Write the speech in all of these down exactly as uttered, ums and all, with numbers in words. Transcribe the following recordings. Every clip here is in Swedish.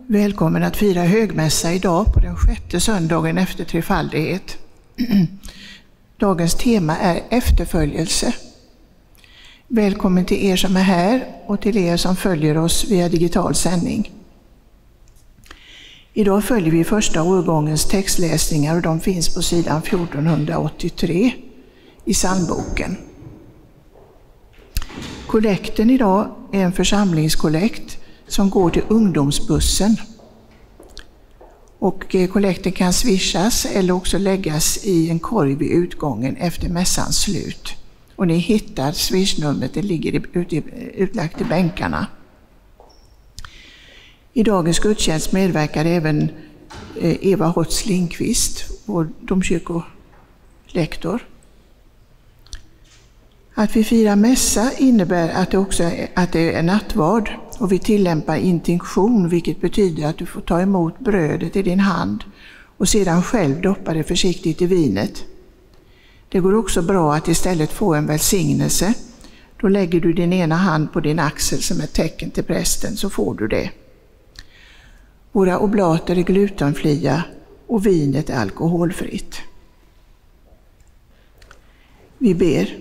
Välkommen att fira högmässa idag på den sjätte söndagen efter trefaldighet. Dagens tema är efterföljelse. Välkommen till er som är här och till er som följer oss via digital sändning. Idag följer vi första årgångens textläsningar och de finns på sidan fjortonhundraåttiotre i psalmboken. Kollekten idag är en församlingskollekt som går till ungdomsbussen. Och kollekten kan swishas eller också läggas i en korg vid utgången efter mässans slut. Och ni hittar swishnumret, det ligger utlagt i bänkarna. I dagens gudstjänst medverkar även Eva Hotz Lindqvist, vår domkyrkolektor. Att vi firar mässa innebär att det också är, att det är nattvard och vi tillämpar intinktion, vilket betyder att du får ta emot brödet i din hand och sedan själv doppa det försiktigt i vinet. Det går också bra att istället få en välsignelse. Då lägger du din ena hand på din axel som ett tecken till prästen, så får du det. Våra oblater är glutenfria och vinet är alkoholfritt. Vi ber.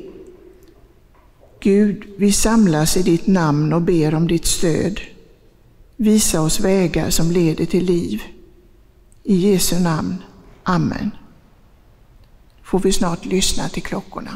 Gud, vi samlas i ditt namn och ber om ditt stöd. Visa oss vägar som leder till liv. I Jesu namn. Amen. Får vi snart lyssna till klockorna.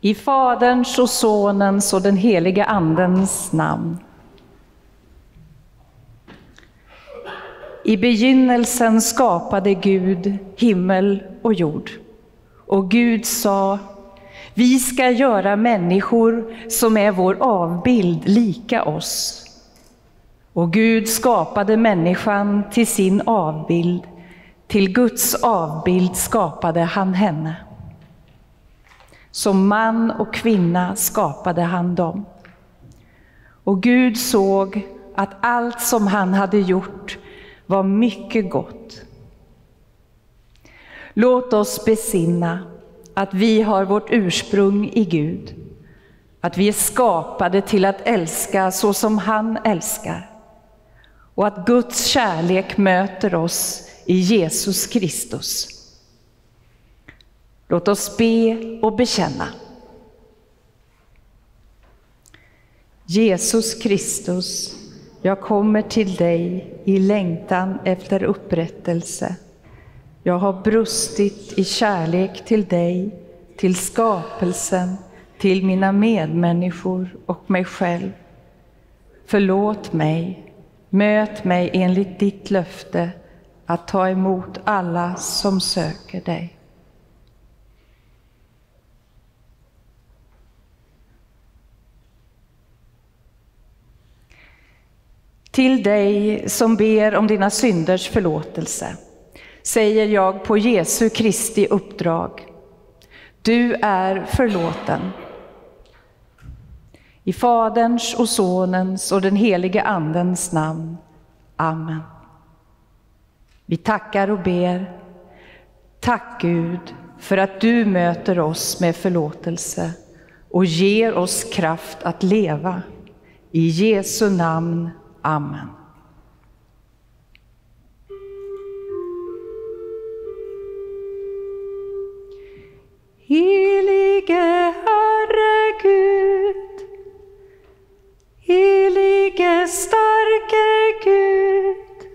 I Faderns och Sonens och den helige Andens namn. I begynnelsen skapade Gud himmel och jord. Och Gud sa: vi ska göra människor som är vår avbild lika oss. Och Gud skapade människan till sin avbild. Till Guds avbild skapade han henne. Som man och kvinna skapade han dem. Och Gud såg att allt som han hade gjort var mycket gott. Låt oss besinna att vi har vårt ursprung i Gud. Att vi är skapade till att älska så som han älskar. Och att Guds kärlek möter oss i Jesus Kristus. Låt oss be och bekänna. Jesus Kristus, jag kommer till dig i längtan efter upprättelse. Jag har brustit i kärlek till dig, till skapelsen, till mina medmänniskor och mig själv. Förlåt mig, möt mig enligt ditt löfte att ta emot alla som söker dig. Till dig som ber om dina synders förlåtelse säger jag på Jesu Kristi uppdrag: du är förlåten. I Faderns och Sonens och den helige Andens namn. Amen. Vi tackar och ber. Tack Gud för att du möter oss med förlåtelse och ger oss kraft att leva. I Jesu namn. Amen. Helige Herre Gud, helige starke Gud,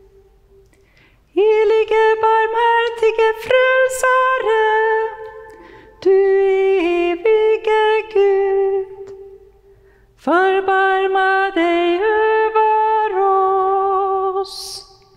helige barmhärtige frälsare, du evige Gud, förbarma dig över oss.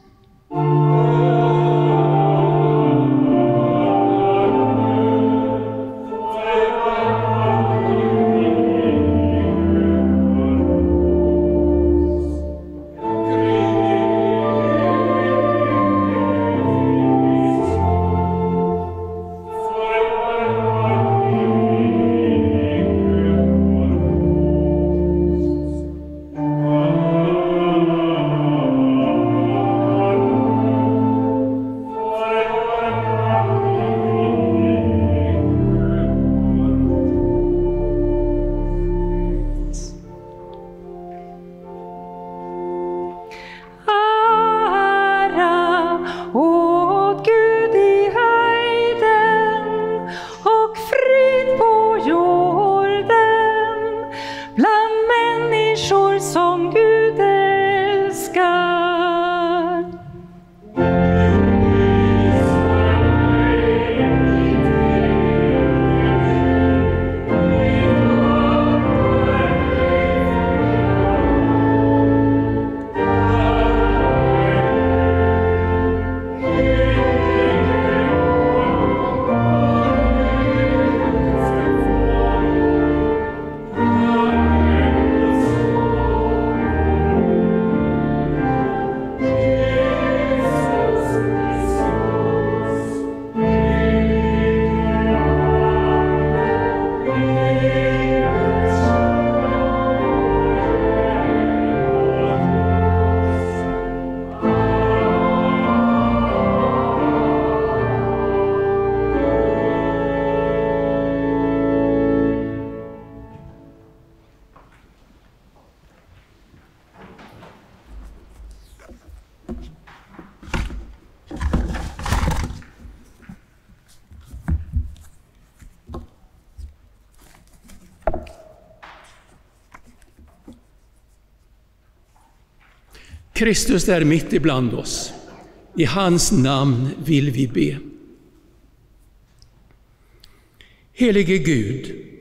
Kristus är mitt ibland oss. I hans namn vill vi be. Helige Gud,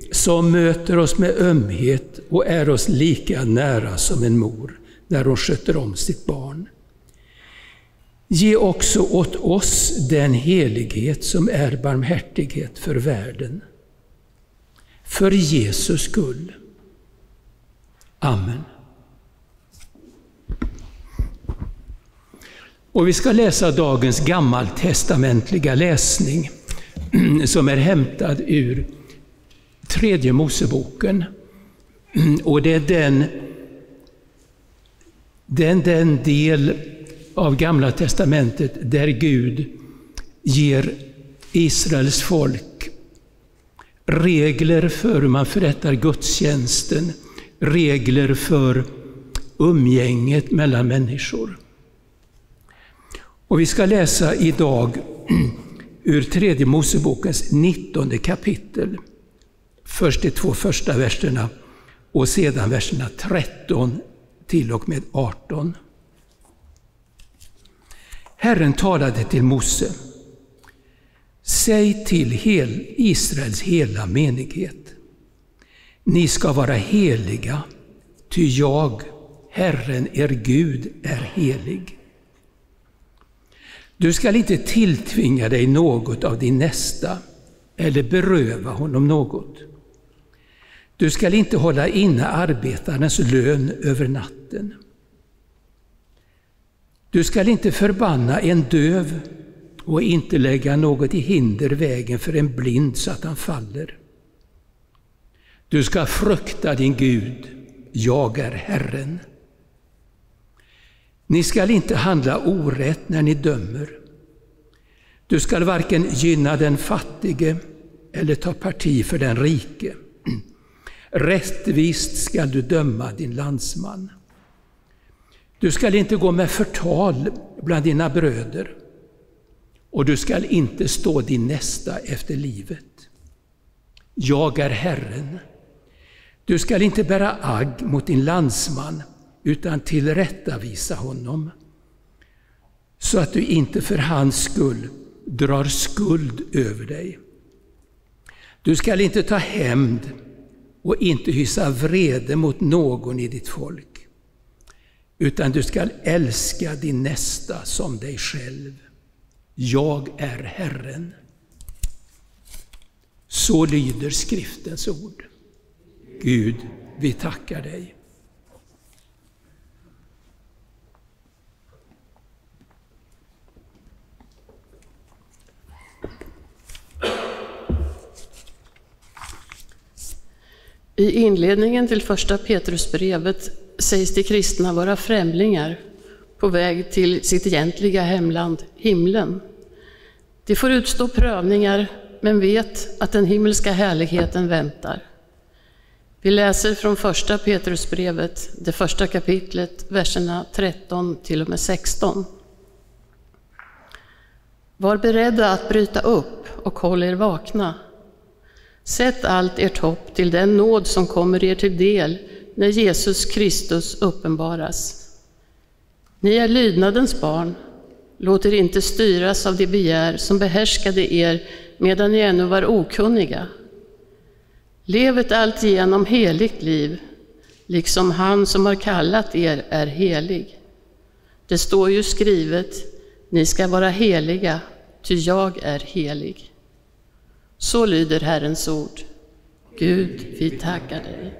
som möter oss med ömhet och är oss lika nära som en mor när hon sköter om sitt barn. Ge också åt oss den helighet som är barmhärtighet för världen. För Jesus skull. Amen. Och vi ska läsa dagens gammaltestamentliga läsning som är hämtad ur tredje Moseboken. Och det är den, den, den del av Gamla testamentet där Gud ger Israels folk regler för hur man förrättar gudstjänsten, regler för umgänget mellan människor. Och vi ska läsa idag ur tredje Mosebokens nittonde kapitel. Först de två första verserna och sedan verserna tretton till och med arton. Herren talade till Mose. Säg till hel Israels hela menighet. Ni ska vara heliga, ty jag, Herren er Gud, är helig. Du skall inte tilltvinga dig något av din nästa eller beröva honom något. Du skall inte hålla inne arbetarens lön över natten. Du skall inte förbanna en döv och inte lägga något i hinder vägen för en blind så att han faller. Du ska frukta din Gud, jag är Herren. Ni skall inte handla orätt när ni dömer. Du skall varken gynna den fattige eller ta parti för den rike. Rättvist skall du döma din landsman. Du skall inte gå med förtal bland dina bröder, och du skall inte stå din nästa efter livet. Jag är Herren. Du skall inte bära agg mot din landsman, utan tillrättavisa honom, så att du inte för hans skull drar skuld över dig. Du skall inte ta hämnd och inte hysa vrede mot någon i ditt folk, utan du skall älska din nästa som dig själv. Jag är Herren. Så lyder skriftens ord. Gud, vi tackar dig. I inledningen till första Petrusbrevet sägs de kristna vara främlingar på väg till sitt egentliga hemland, himlen. De får utstå prövningar, men vet att den himmelska härligheten väntar. Vi läser från första Petrusbrevet, det första kapitlet, verserna tretton till och med sexton. Var beredda att bryta upp och håll er vakna. Sätt allt ert hopp till den nåd som kommer er till del när Jesus Kristus uppenbaras. Ni är lydnadens barn. Låt er inte styras av det begär som behärskade er medan ni ännu var okunniga. Lev ett alltigenom heligt liv, liksom han som har kallat er är helig. Det står ju skrivet, ni ska vara heliga, ty jag är helig. Så lyder Herrens ord. Gud, vi tackar dig.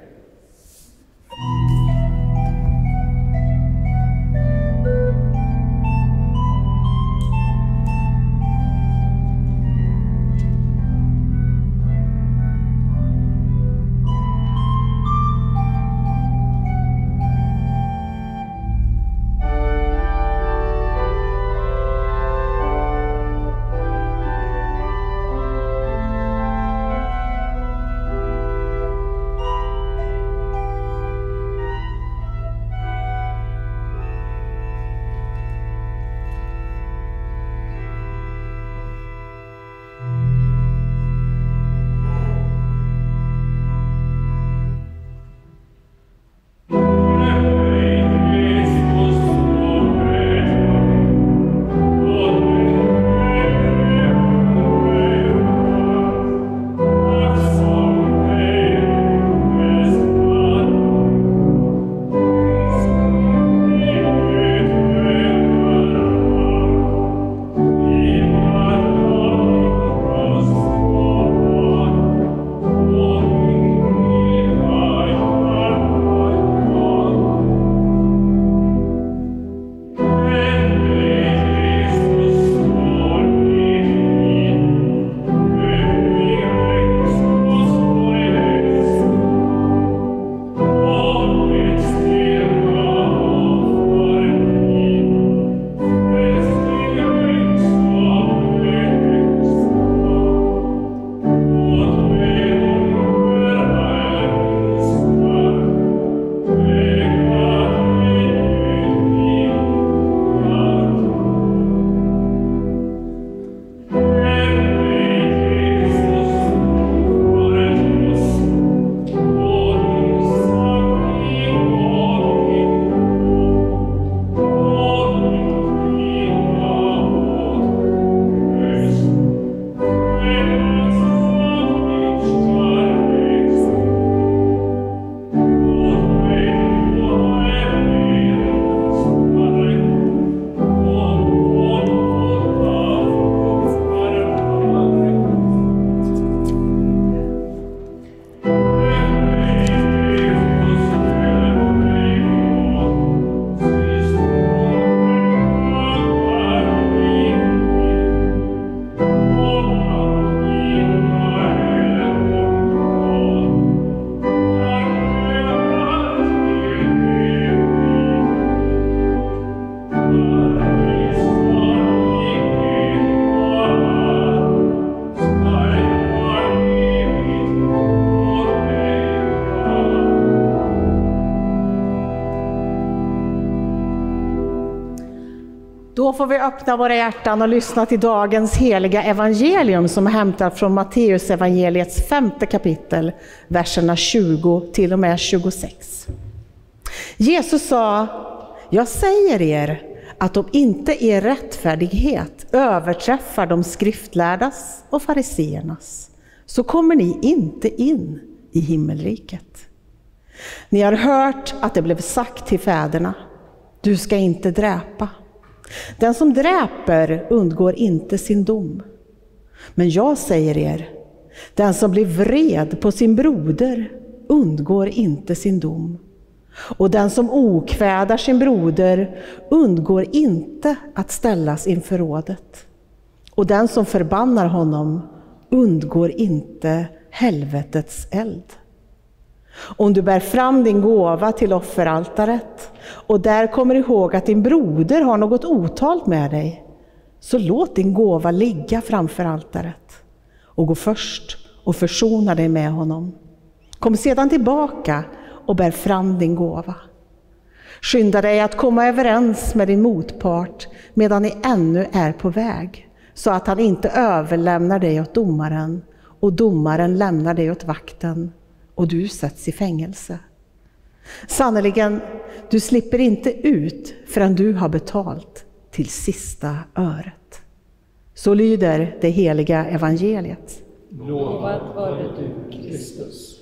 får vi öppna våra hjärtan och lyssna till dagens heliga evangelium som är hämtat från Matteus evangeliets femte kapitel, verserna tjugo till och med tjugosex. Jesus sa: jag säger er att om inte er rättfärdighet överträffar de skriftlärdas och fariseernas, så kommer ni inte in i himmelriket. Ni har hört att det blev sagt till fäderna: du ska inte dräpa. Den som dräper undgår inte sin dom. Men jag säger er, den som blir vred på sin broder undgår inte sin dom. Och den som okvädar sin broder undgår inte att ställas inför rådet. Och den som förbannar honom undgår inte helvetets eld. Om du bär fram din gåva till offeraltaret och där kommer ihåg att din broder har något otalt med dig, så låt din gåva ligga framför altaret och gå först och försona dig med honom. Kom sedan tillbaka och bär fram din gåva. Skynda dig att komma överens med din motpart medan ni ännu är på väg, så att han inte överlämnar dig åt domaren och domaren lämnar dig åt vakten och du sätts i fängelse. Sannoliken, du slipper inte ut förrän du har betalt till sista öret. Så lyder det heliga evangeliet. Lovad vare du, Kristus.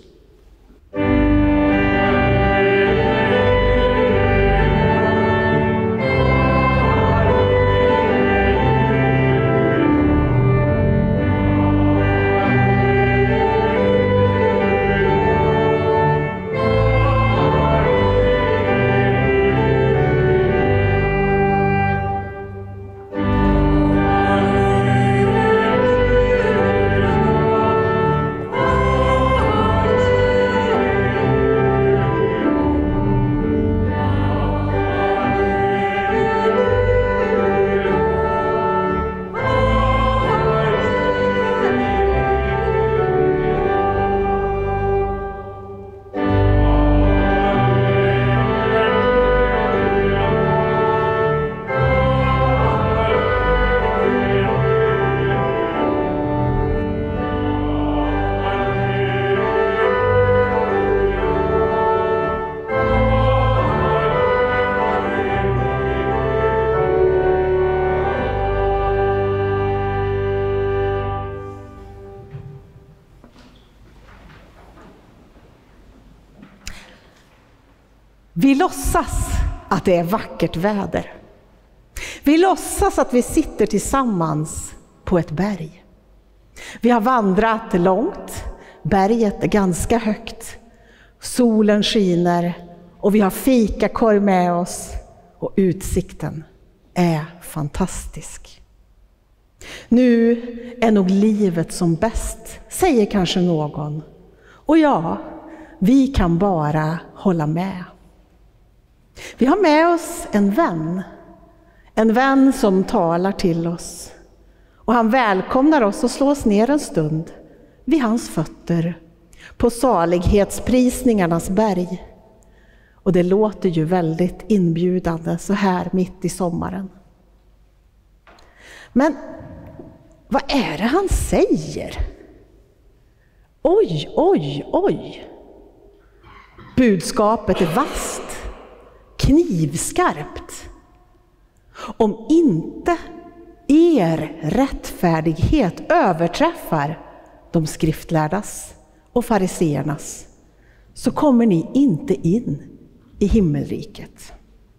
Vi låtsas att det är vackert väder. Vi låtsas att vi sitter tillsammans på ett berg. Vi har vandrat långt, berget är ganska högt, solen skiner och vi har fikakorv med oss och utsikten är fantastisk. Nu är nog livet som bäst, säger kanske någon. Och ja, vi kan bara hålla med. Vi har med oss en vän, en vän som talar till oss. Och han välkomnar oss och slår oss ner en stund vid hans fötter på salighetsprisningarnas berg. Och det låter ju väldigt inbjudande så här mitt i sommaren. Men vad är det han säger? Oj, oj, oj. Budskapet är vasst, knivskarpt. Om inte er rättfärdighet överträffar de skriftlärdas och fariseernas, så kommer ni inte in i himmelriket.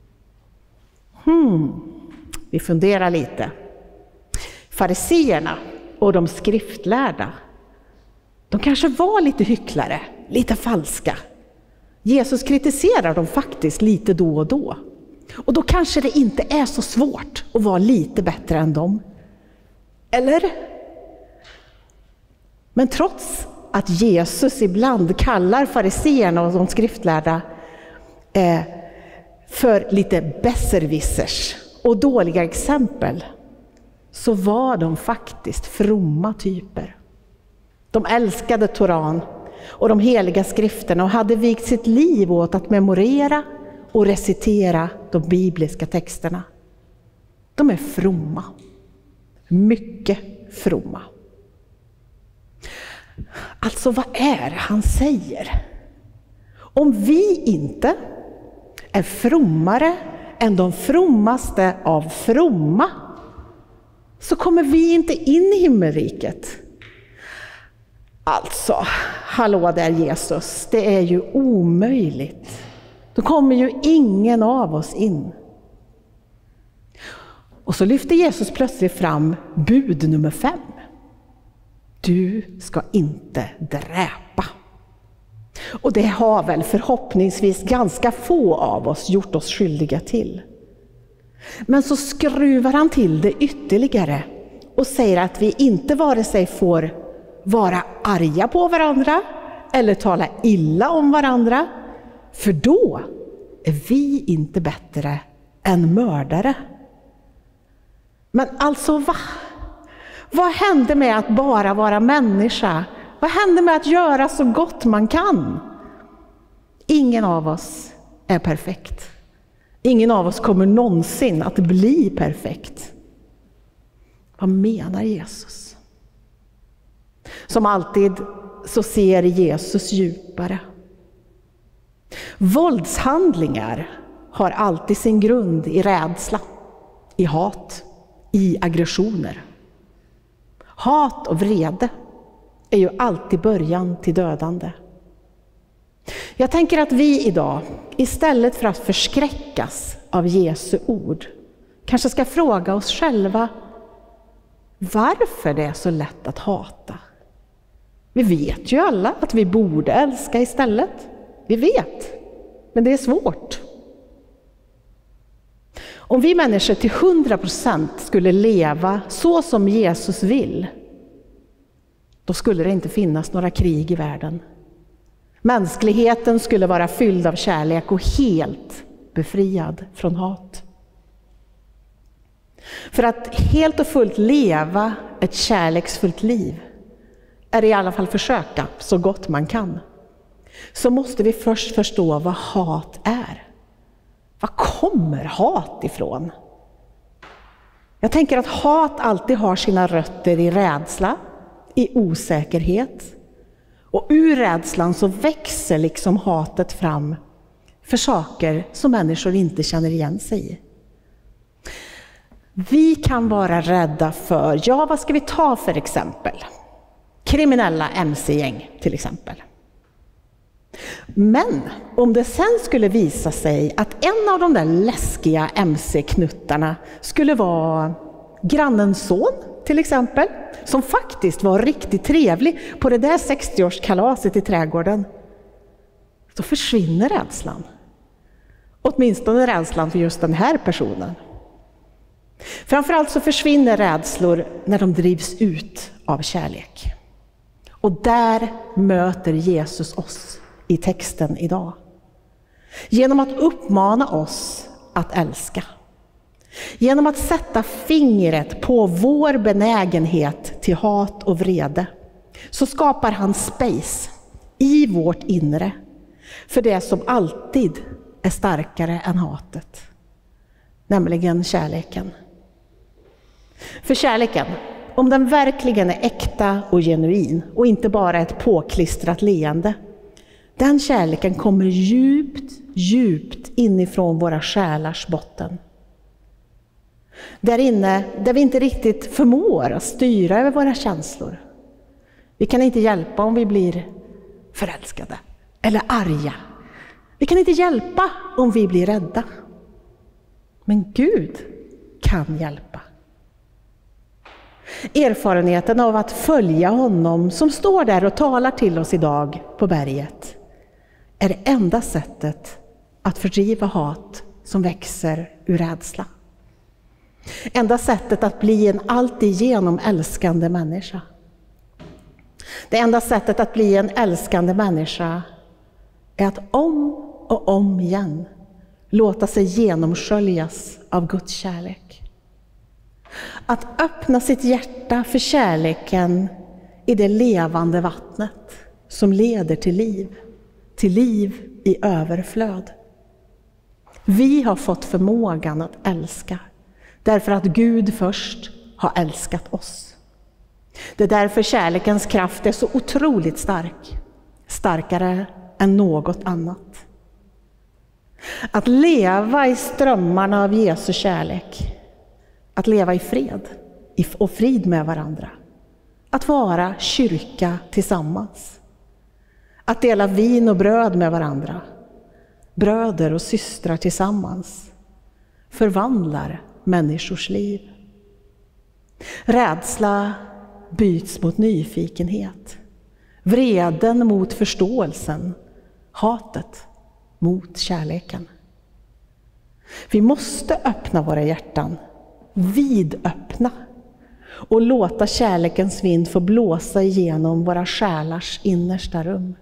Hmm. Vi funderar lite. Fariseerna och de skriftlärda, de kanske var lite hycklare, lite falska. Jesus kritiserar dem faktiskt lite då och då. Och då kanske det inte är så svårt att vara lite bättre än dem. Eller? Men trots att Jesus ibland kallar fariseerna och de skriftlärda eh, för lite besserwissers och dåliga exempel, så var de faktiskt fromma typer. De älskade Toran och de heliga skrifterna och hade vikt sitt liv åt att memorera och recitera de bibliska texterna. De är fromma. Mycket fromma. Alltså vad är det han säger? Om vi inte är frommare än de frommaste av fromma, så kommer vi inte in i himmelriket. Alltså, hallå där Jesus, det är ju omöjligt. Då kommer ju ingen av oss in. Och så lyfter Jesus plötsligt fram bud nummer fem. Du ska inte dräpa. Och det har väl förhoppningsvis ganska få av oss gjort oss skyldiga till. Men så skruvar han till det ytterligare och säger att vi inte vare sig får vara arga på varandra eller tala illa om varandra, för då är vi inte bättre än mördare. Men alltså va? Vad händer med att bara vara människa? Vad händer med att göra så gott man kan? Ingen av oss är perfekt. Ingen av oss kommer någonsin att bli perfekt. Vad menar Jesus? Som alltid så ser Jesus djupare. Våldshandlingar har alltid sin grund i rädsla, i hat, i aggressioner. Hat och vrede är ju alltid början till dödande. Jag tänker att vi idag, istället för att förskräckas av Jesu ord, kanske ska fråga oss själva varför det är så lätt att hata. Vi vet ju alla att vi borde älska istället. Vi vet, men det är svårt. Om vi människor till hundra procent skulle leva så som Jesus vill, då skulle det inte finnas några krig i världen. Mänskligheten skulle vara fylld av kärlek och helt befriad från hat. För att helt och fullt leva ett kärleksfullt liv, är i alla fall försöka så gott man kan, så måste vi först förstå vad hat är. Var kommer hat ifrån? Jag tänker att hat alltid har sina rötter i rädsla, i osäkerhet. Och ur rädslan så växer liksom hatet fram för saker som människor inte känner igen sig i. Vi kan vara rädda för, ja vad ska vi ta för exempel? Kriminella M C-gäng till exempel. Men om det sen skulle visa sig att en av de där läskiga M C-knuttarna skulle vara grannens son till exempel, som faktiskt var riktigt trevlig på det där sextioårskalaset i trädgården, så försvinner rädslan. Åtminstone rädslan för just den här personen. Framförallt så försvinner rädslor när de drivs ut av kärlek. Och där möter Jesus oss i texten idag. Genom att uppmana oss att älska. Genom att sätta fingret på vår benägenhet till hat och vrede, så skapar han space i vårt inre för det som alltid är starkare än hatet. Nämligen kärleken. För kärleken, om den verkligen är äkta och genuin och inte bara ett påklistrat leende, den kärleken kommer djupt, djupt inifrån våra själars botten. Där inne, där vi inte riktigt förmår att styra över våra känslor. Vi kan inte hjälpa om vi blir förälskade eller arga. Vi kan inte hjälpa om vi blir rädda. Men Gud kan hjälpa. Erfarenheten av att följa honom som står där och talar till oss idag på berget är det enda sättet att fördriva hat som växer ur rädsla. Enda sättet att bli en alltigenom älskande människa. Det enda sättet att bli en älskande människa är att om och om igen låta sig genomsköljas av Guds kärlek. Att öppna sitt hjärta för kärleken i det levande vattnet som leder till liv, till liv i överflöd. Vi har fått förmågan att älska Därför att Gud först har älskat oss. Det är därför kärlekens kraft är så otroligt stark. Starkare än något annat. Att leva i strömmarna av Jesu kärlek. Att leva i fred och frid med varandra. Att vara kyrka tillsammans. Att dela vin och bröd med varandra. Bröder och systrar tillsammans. Förvandlar människors liv. Rädsla byts mot nyfikenhet. Vreden mot förståelsen. Hatet mot kärleken. Vi måste öppna våra hjärtan. Vidöppna. Och låta kärlekens vind få blåsa igenom våra själars innersta rum.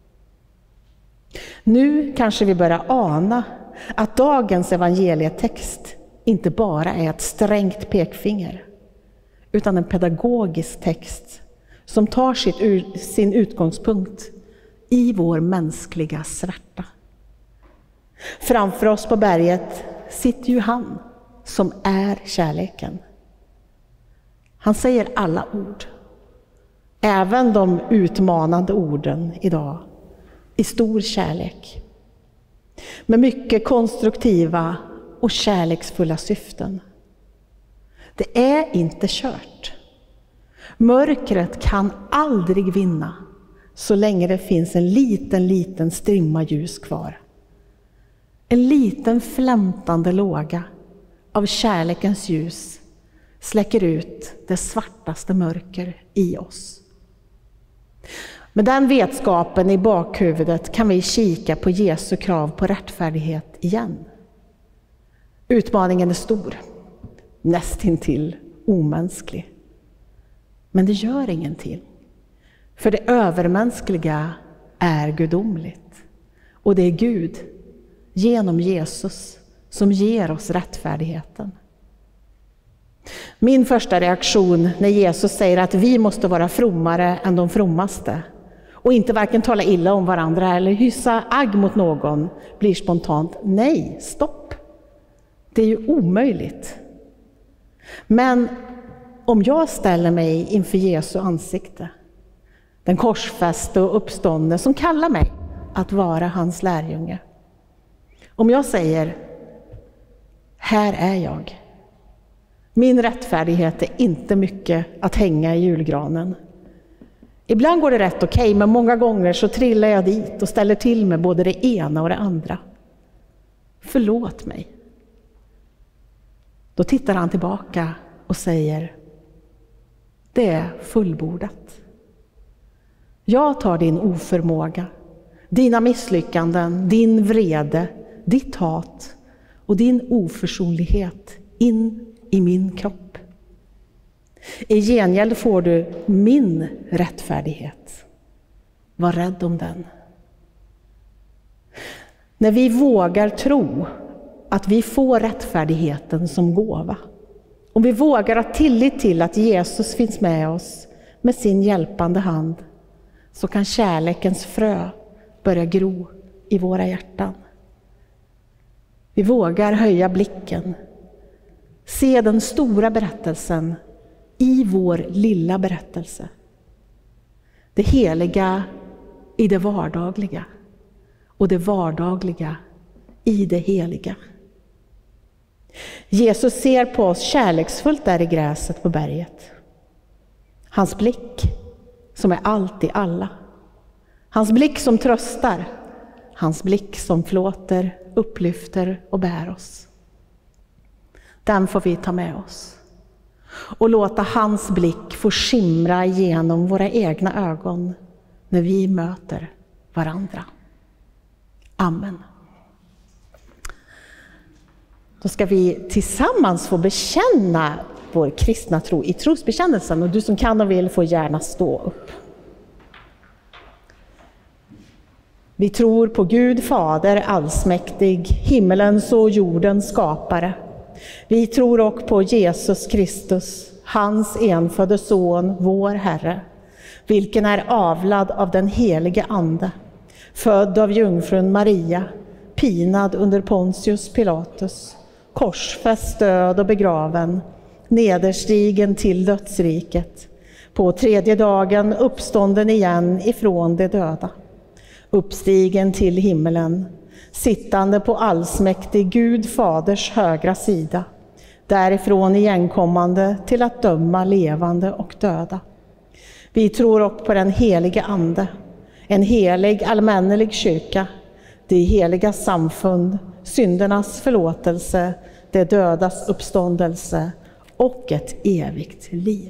Nu kanske vi börjar ana att dagens evangelietext inte bara är ett strängt pekfinger, utan en pedagogisk text som tar sitt, sin utgångspunkt i vår mänskliga svärta. Framför oss på berget sitter ju han som är kärleken. Han säger alla ord, även de utmanande orden idag, i stor kärlek. Med mycket konstruktiva och kärleksfulla syften. Det är inte kört. Mörkret kan aldrig vinna så länge det finns en liten, liten strimma ljus kvar. En liten flämtande låga av kärlekens ljus släcker ut det svartaste mörker i oss. Med den vetskapen i bakhuvudet kan vi kika på Jesu krav på rättfärdighet igen. Utmaningen är stor, nästintill omänsklig. Men det gör ingenting. För det övermänskliga är gudomligt. Och det är Gud, genom Jesus, som ger oss rättfärdigheten. Min första reaktion när Jesus säger att vi måste vara frommare än de frommaste och inte varken tala illa om varandra eller hysa agg mot någon blir spontant: nej, stopp. Det är ju omöjligt. Men om jag ställer mig inför Jesu ansikte, den korsfäste och uppståndne som kallar mig att vara hans lärjunge. Om jag säger: här är jag. Min rättfärdighet är inte mycket att hänga i julgranen. Ibland går det rätt okej, okay, men många gånger så trillar jag dit och ställer till med både det ena och det andra. Förlåt mig. Då tittar han tillbaka och säger: det är fullbordat. Jag tar din oförmåga, dina misslyckanden, din vrede, ditt hat och din oförsonlighet in i min kropp. I gengäld får du min rättfärdighet. Var rädd om den. När vi vågar tro att vi får rättfärdigheten som gåva, om vi vågar ha tillit till att Jesus finns med oss med sin hjälpande hand, så kan kärlekens frö börja gro i våra hjärtan. Vi vågar höja blicken, se den stora berättelsen i vår lilla berättelse. Det heliga i det vardagliga och det vardagliga i det heliga. Jesus ser på oss kärleksfullt där i gräset på berget. Hans blick som är allt i alla. Hans blick som tröstar. Hans blick som flåter, upplyfter och bär oss. Den får vi ta med oss. Och låta hans blick få skimra genom våra egna ögon när vi möter varandra. Amen. Då ska vi tillsammans få bekänna vår kristna tro i trosbekännelsen. Och du som kan och vill får gärna stå upp. Vi tror på Gud Fader allsmäktig, himmelens och jordens skapare. Vi tror också på Jesus Kristus, hans enfödde son, vår Herre, vilken är avlad av den helige Ande, född av jungfrun Maria, pinad under Pontius Pilatus, korsfäst, död och begraven, nederstigen till dödsriket, på tredje dagen uppstånden igen ifrån de döda, uppstigen till himmelen, sittande på allsmäktig Gud faders högra sida, därifrån igenkommande till att döma levande och döda. Vi tror också på den helige ande, en helig allmännelig kyrka, det heliga samfund, syndernas förlåtelse, det dödas uppståndelse och ett evigt liv.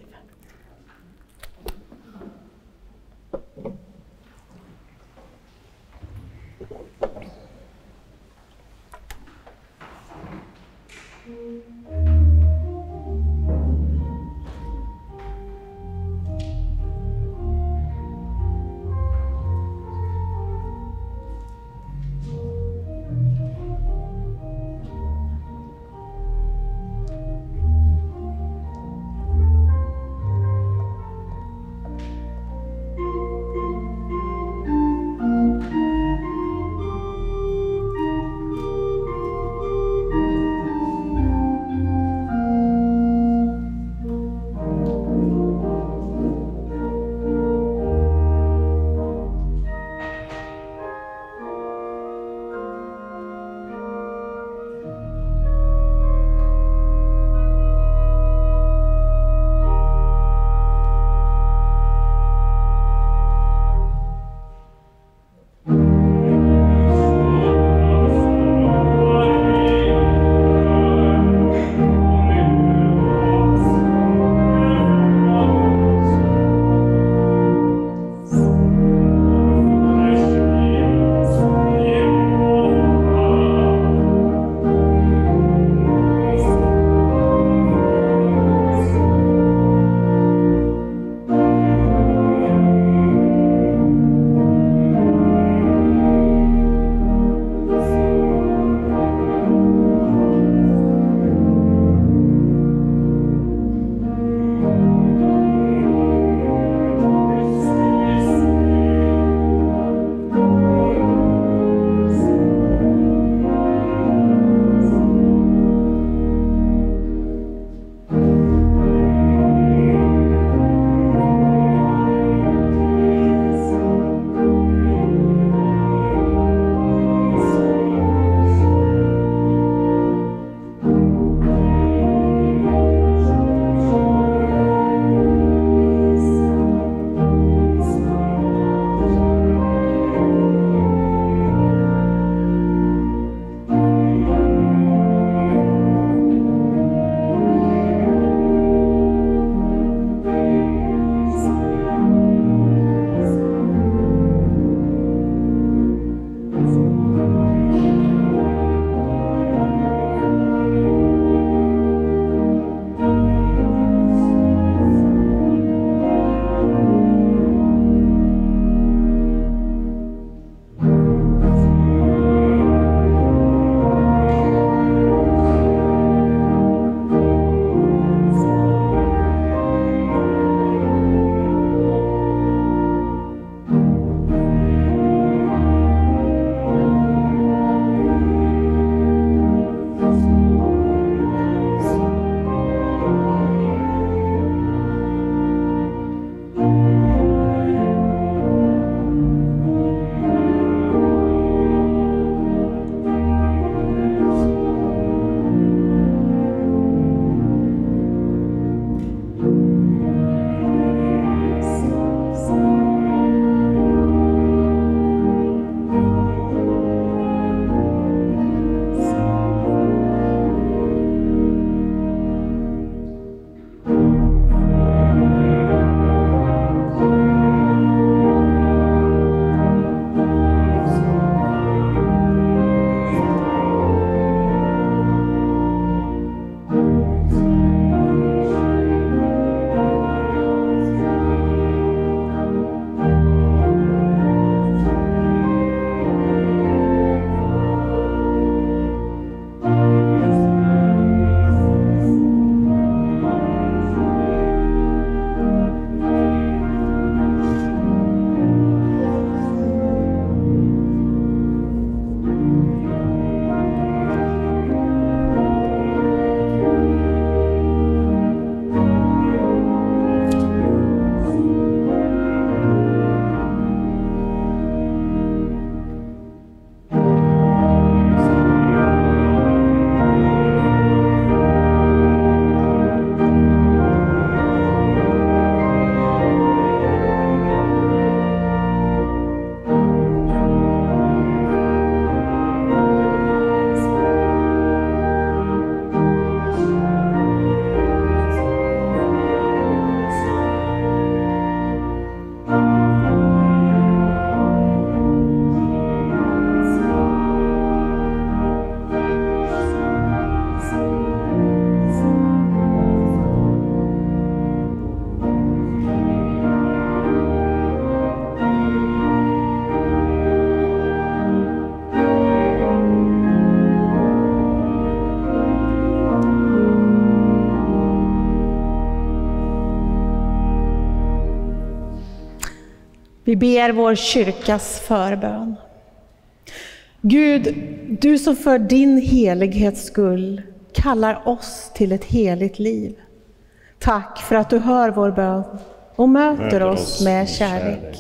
Vi ber vår kyrkas förbön. Gud, du som för din helighets skull kallar oss till ett heligt liv. Tack för att du hör vår bön och möter, möter oss med kärlek. kärlek.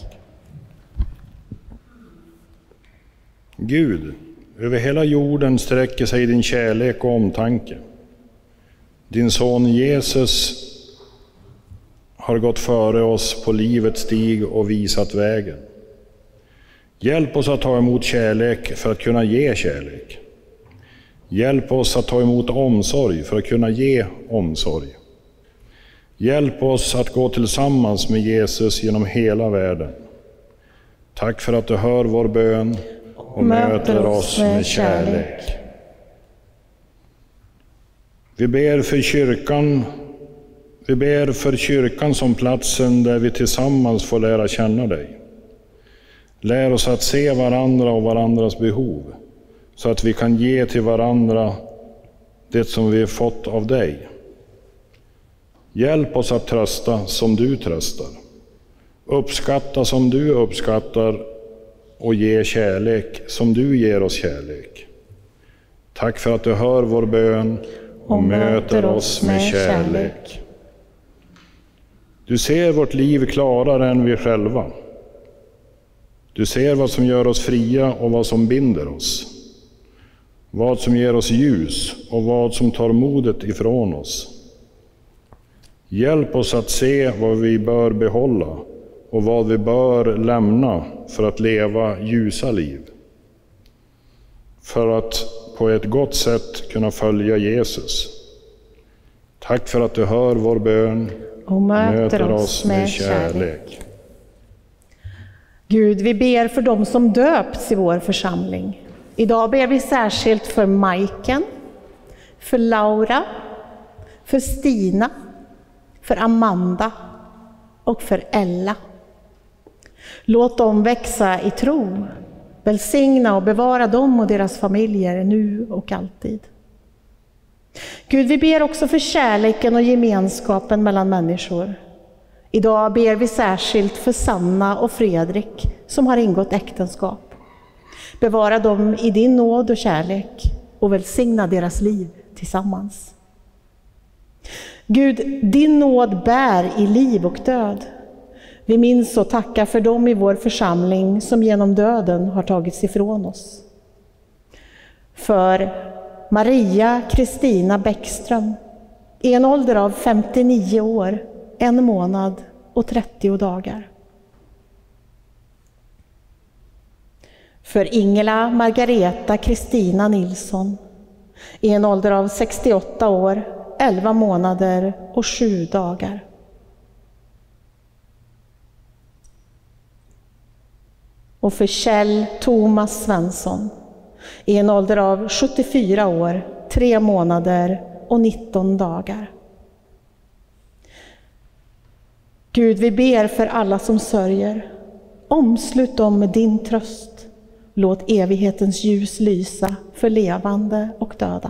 Gud, över hela jorden sträcker sig din kärlek och omtanke. Din son Jesus har gått före oss på livets stig och visat vägen. Hjälp oss att ta emot kärlek för att kunna ge kärlek. Hjälp oss att ta emot omsorg för att kunna ge omsorg. Hjälp oss att gå tillsammans med Jesus genom hela världen. Tack för att du hör vår bön och möter oss med kärlek. Vi ber för kyrkan, vi ber för kyrkan som platsen där vi tillsammans får lära känna dig. Lär oss att se varandra och varandras behov, så att vi kan ge till varandra det som vi fått av dig. Hjälp oss att trösta som du tröstar, uppskatta som du uppskattar och ge kärlek som du ger oss kärlek. Tack för att du hör vår bön och, och möter oss med kärlek. Du ser vårt liv klarare än vi själva. Du ser vad som gör oss fria och vad som binder oss. Vad som ger oss ljus och vad som tar modet ifrån oss. Hjälp oss att se vad vi bör behålla och vad vi bör lämna för att leva ljusa liv. För att på ett gott sätt kunna följa Jesus. Tack för att du hör vår bön och möter, möter oss med kärlek. kärlek. Gud, vi ber för dem som döpts i vår församling. Idag ber vi särskilt för Majken, för Laura, för Stina, för Amanda och för Ella. Låt dem växa i tro. Välsigna och bevara dem och deras familjer nu och alltid. Gud, vi ber också för kärleken och gemenskapen mellan människor. Idag ber vi särskilt för Sanna och Fredrik som har ingått äktenskap. Bevara dem i din nåd och kärlek och välsigna deras liv tillsammans. Gud, din nåd bär i liv och död. Vi minns och tackar för dem i vår församling som genom döden har tagits ifrån oss. För Maria Kristina Bäckström, i en ålder av femtionio år, en månad och trettio dagar. För Ingela Margareta Kristina Nilsson, i en ålder av sextioåtta år, elva månader och sju dagar. Och för Kjell Thomas Svensson, i en ålder av sjuttiofyra år, tre månader och nitton dagar. Gud, vi ber för alla som sörjer. Omslut dem med din tröst. Låt evighetens ljus lysa för levande och döda.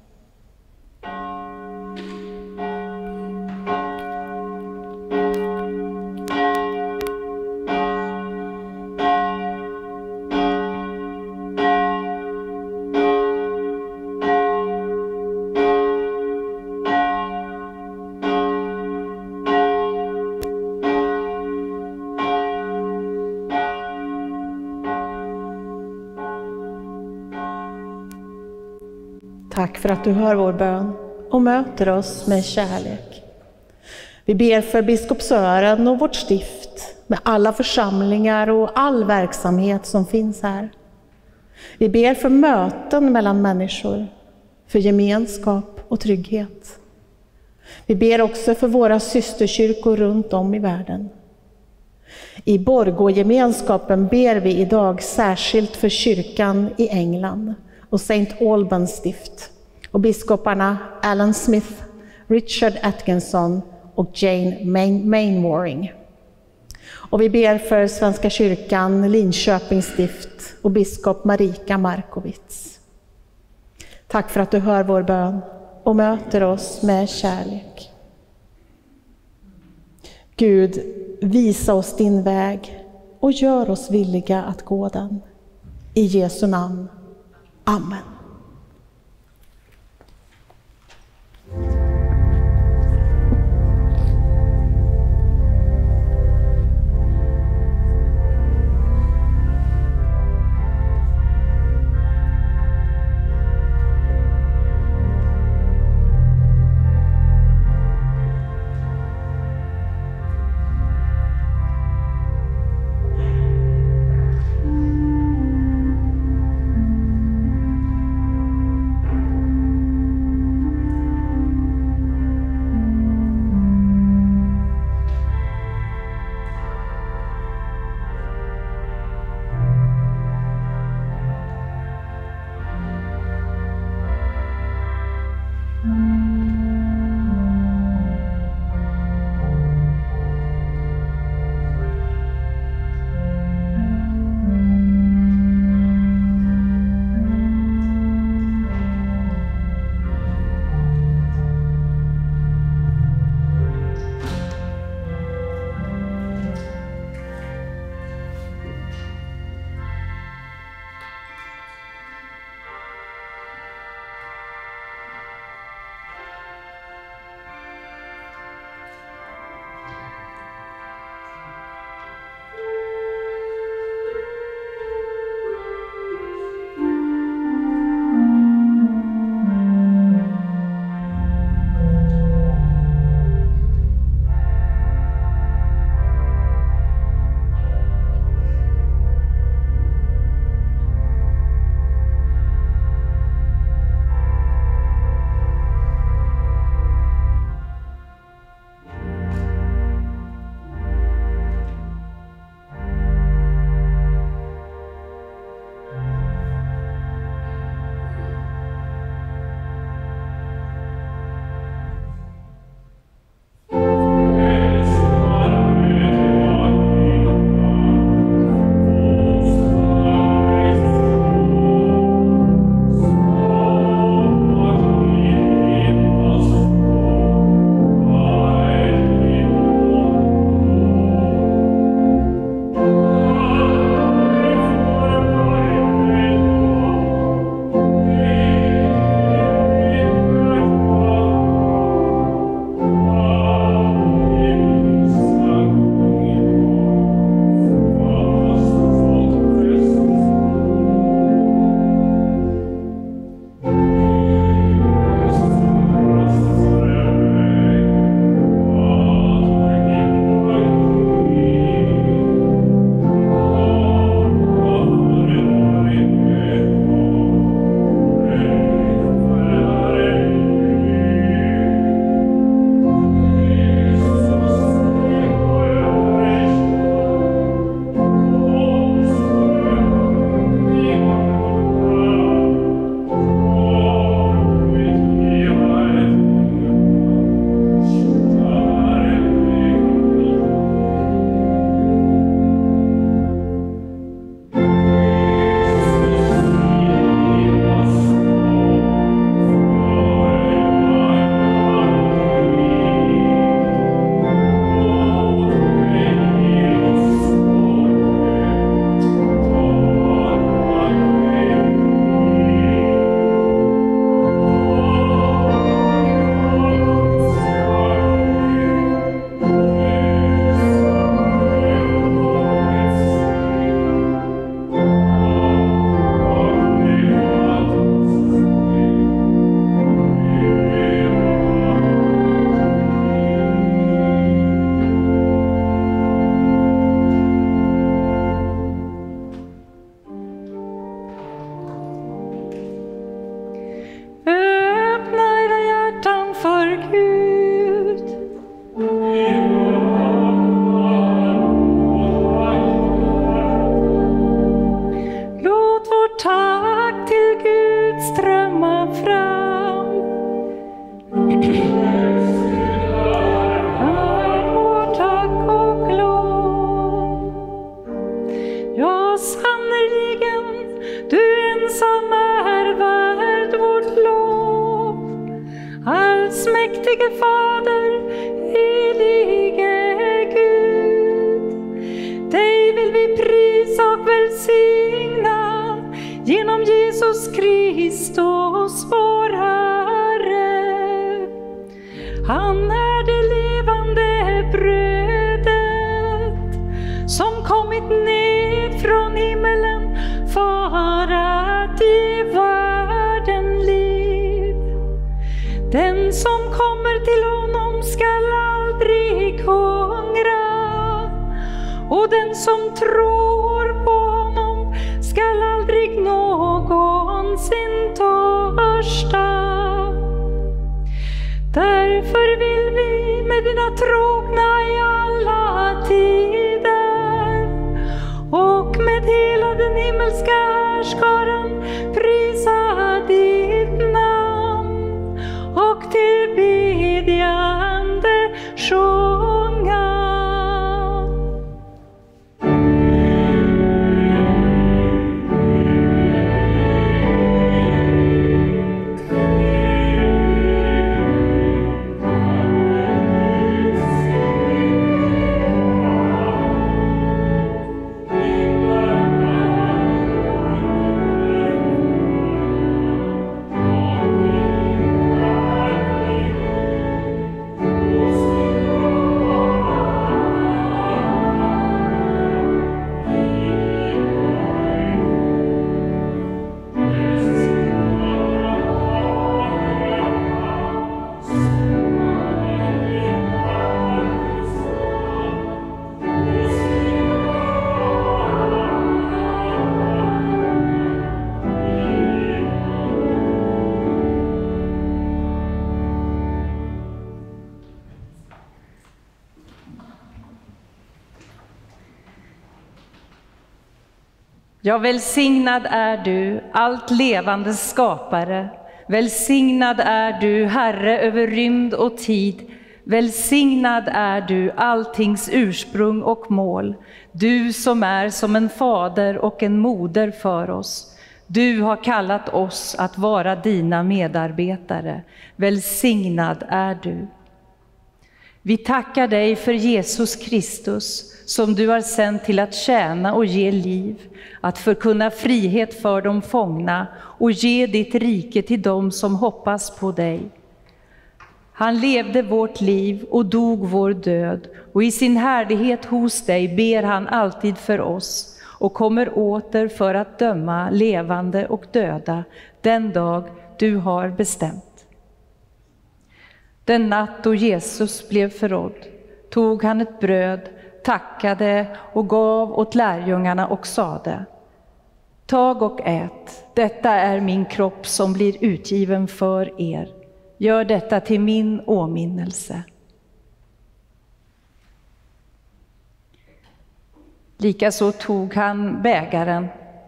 Tack för att du hör vår bön och möter oss med kärlek. Vi ber för biskop Sören och vårt stift med alla församlingar och all verksamhet som finns här. Vi ber för möten mellan människor, för gemenskap och trygghet. Vi ber också för våra systerkyrkor runt om i världen. I Borgå-gemenskapen ber vi idag särskilt för kyrkan i England och Saint Albans stift och biskoparna Alan Smith, Richard Atkinson och Jane Mainwaring. Och vi ber för Svenska kyrkan, Linköpings stift och biskop Marika Markowitz. Tack för att du hör vår bön och möter oss med kärlek. Gud, visa oss din väg och gör oss villiga att gå den. I Jesu namn. Amen. Den som kommer till honom skall aldrig hungra, och den som tror på honom skall aldrig någonsin törsta. Därför vill vi med dina trogna i alla tider och med hela den himmelska härskaran prisa ditt namn och till bedjande sjunga. Ja, välsignad är du, allt levande skapare. Välsignad är du, Herre över rymd och tid. Välsignad är du, alltings ursprung och mål. Du som är som en fader och en moder för oss. Du har kallat oss att vara dina medarbetare. Välsignad är du. Vi tackar dig för Jesus Kristus som du har sänt till att tjäna och ge liv, att förkunna frihet för de fångna och ge ditt rike till dem som hoppas på dig. Han levde vårt liv och dog vår död, och i sin härlighet hos dig ber han alltid för oss och kommer åter för att döma levande och döda den dag du har bestämt. Den natt då Jesus blev förrådd tog han ett bröd, tackade och gav åt lärjungarna och sade: tag och ät, detta är min kropp som blir utgiven för er. Gör detta till min åminnelse. Likaså tog han bägaren,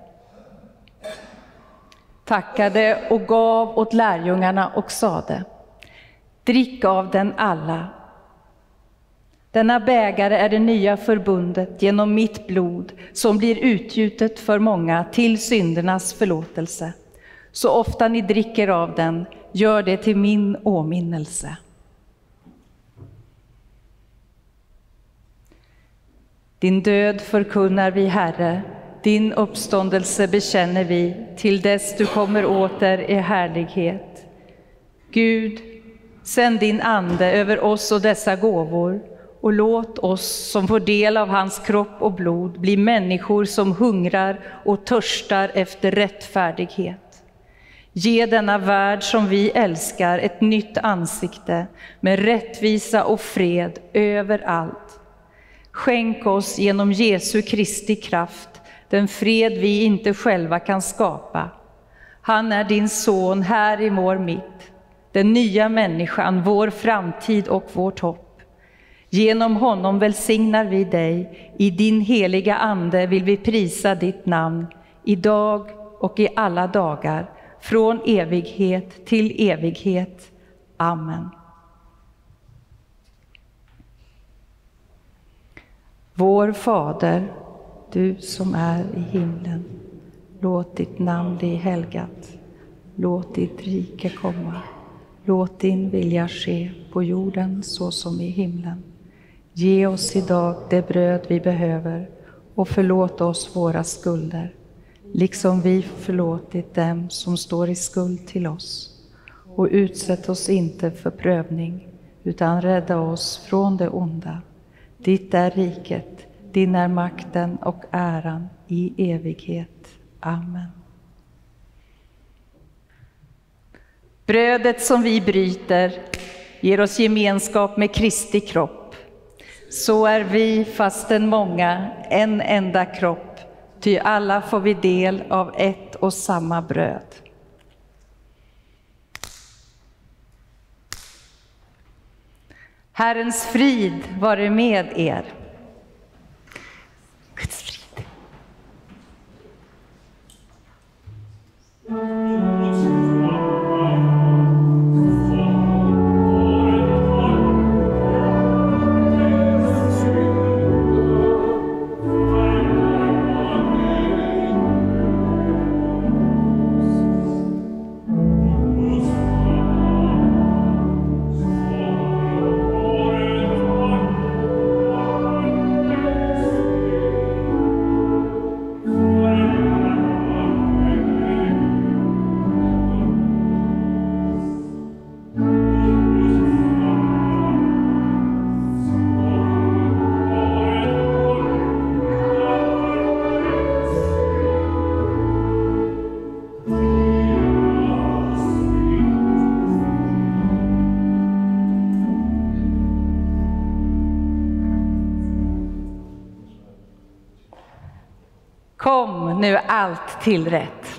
tackade och gav åt lärjungarna och sade: drick av den alla. Denna bägare är det nya förbundet genom mitt blod som blir utgjutet för många till syndernas förlåtelse. Så ofta ni dricker av den, gör det till min åminnelse. Din död förkunnar vi, Herre, din uppståndelse bekänner vi till dess du kommer åter i härlighet. Gud, sänd din ande över oss och dessa gåvor, och låt oss som får del av hans kropp och blod bli människor som hungrar och törstar efter rättfärdighet. Ge denna värld som vi älskar ett nytt ansikte med rättvisa och fred överallt. Skänk oss genom Jesu Kristi kraft den fred vi inte själva kan skapa. Han är din son här i vår mitt, den nya människan, vår framtid och vårt hopp. Genom honom välsignar vi dig, i din heliga ande vill vi prisa ditt namn, idag och i alla dagar, från evighet till evighet. Amen. Vår Fader, du som är i himlen, låt ditt namn bli helgat. Låt ditt rike komma. Låt din vilja ske på jorden så som i himlen. Ge oss idag det bröd vi behöver och förlåt oss våra skulder, liksom vi förlåtit dem som står i skuld till oss. Och utsätt oss inte för prövning, utan rädda oss från det onda. Ditt är riket, din är makten och äran i evighet. Amen. Brödet som vi bryter ger oss gemenskap med Kristi kropp. Så är vi, fastän många, en enda kropp, ty alla får vi del av ett och samma bröd. Herrens frid vare med er. Guds frid. Kom, nu är allt tillrätt.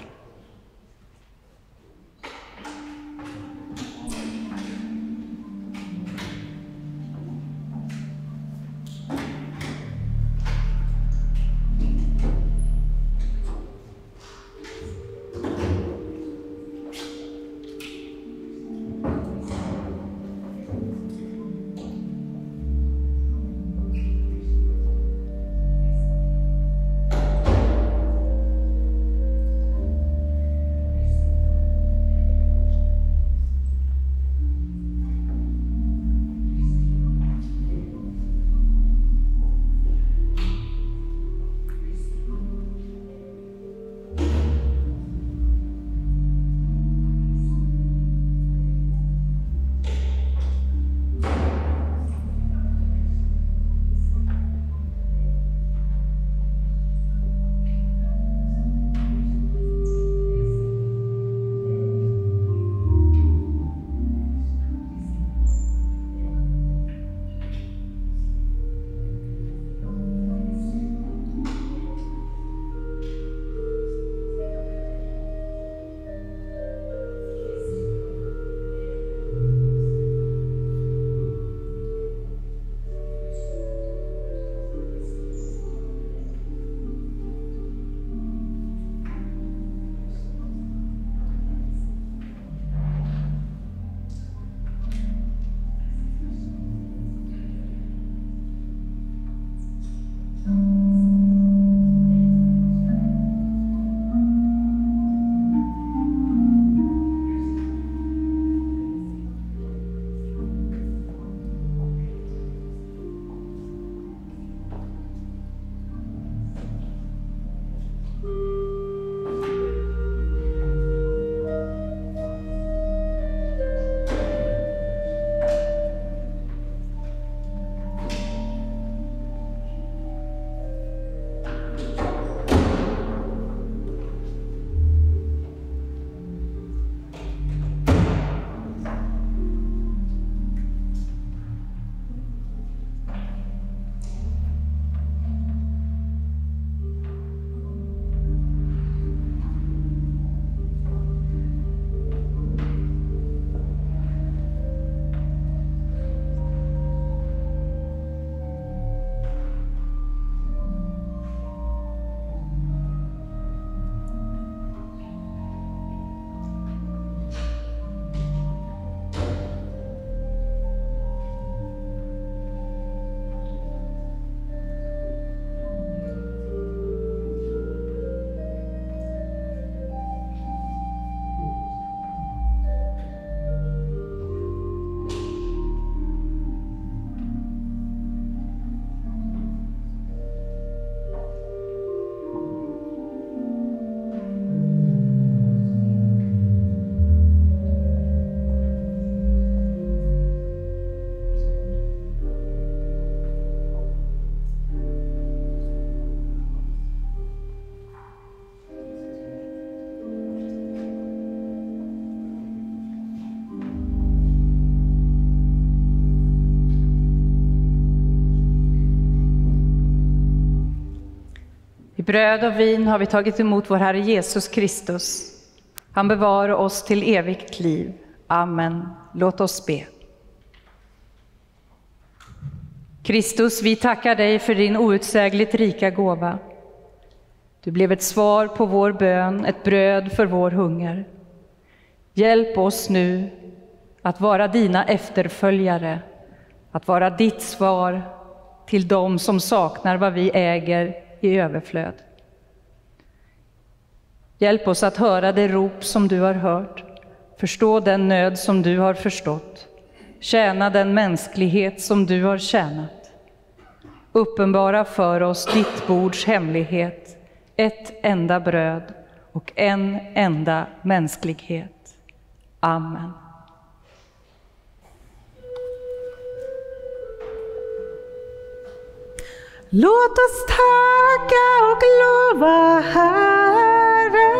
bröd och vin har vi tagit emot vår Herre Jesus Kristus. Han bevarar oss till evigt liv. Amen. Låt oss be. Kristus, vi tackar dig för din outsägligt rika gåva. Du blev ett svar på vår bön, ett bröd för vår hunger. Hjälp oss nu att vara dina efterföljare, att vara ditt svar till dem som saknar vad vi äger i överflöd. Hjälp oss att höra det rop som du har hört, förstå den nöd som du har förstått, tjäna den mänsklighet som du har tjänat. Uppenbara för oss ditt bords hemlighet, ett enda bröd och en enda mänsklighet. Amen. Låt oss tacka och lova Herren.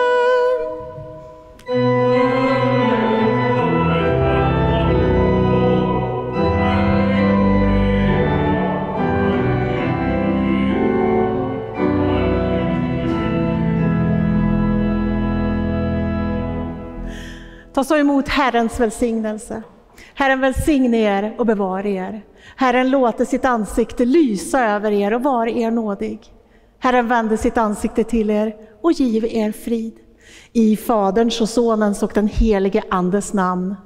Ta så emot Herrens välsignelse. Herren välsigne er och bevara er. Herren låter sitt ansikte lysa över er och vara er nådig. Herren vänder sitt ansikte till er och giv er frid. I Faderns och Sonens och den helige Andes namn.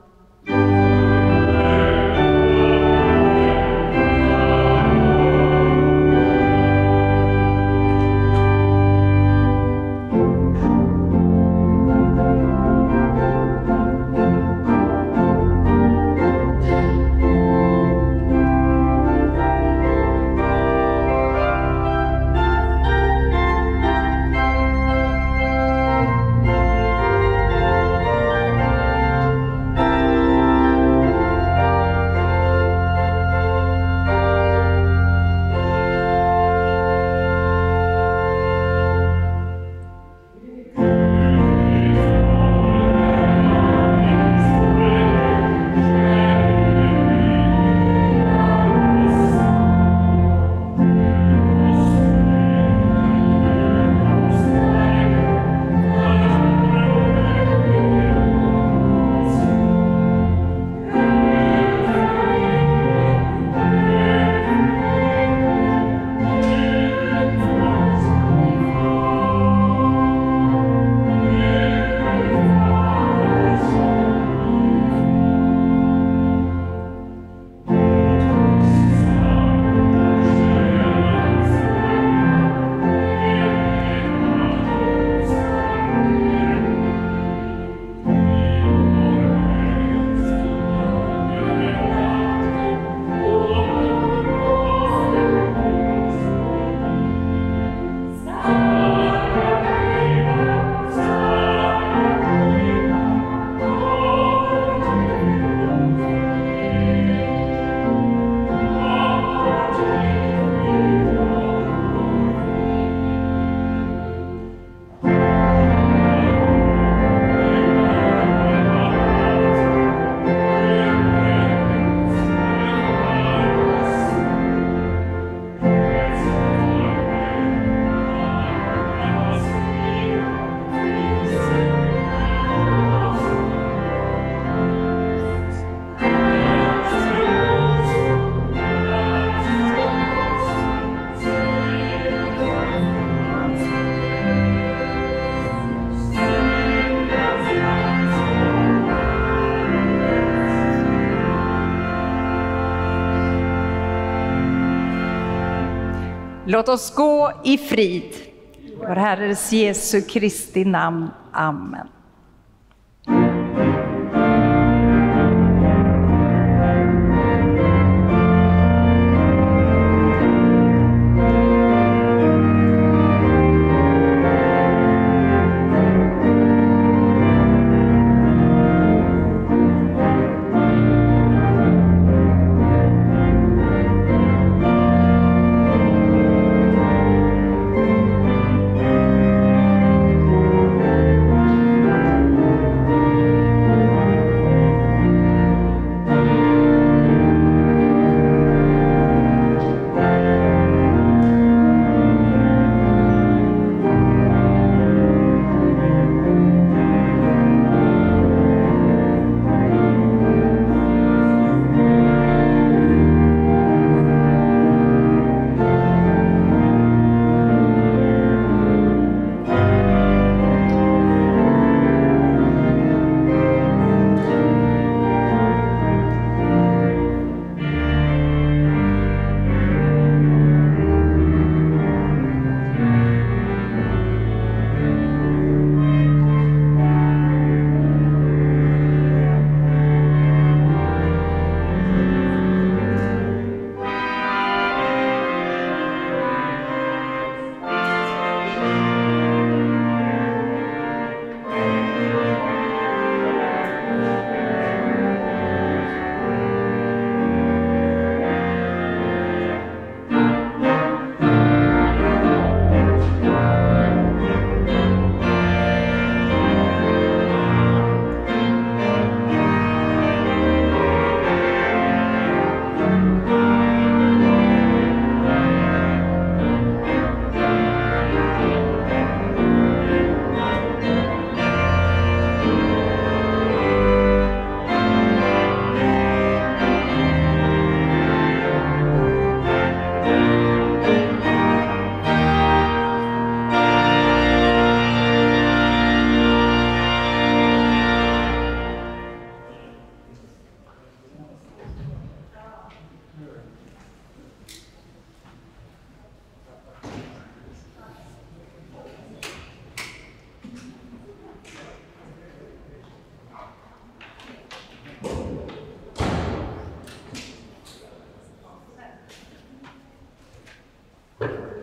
Låt oss gå i frid. Vår Herres Jesu Kristi namn. Amen. Amen.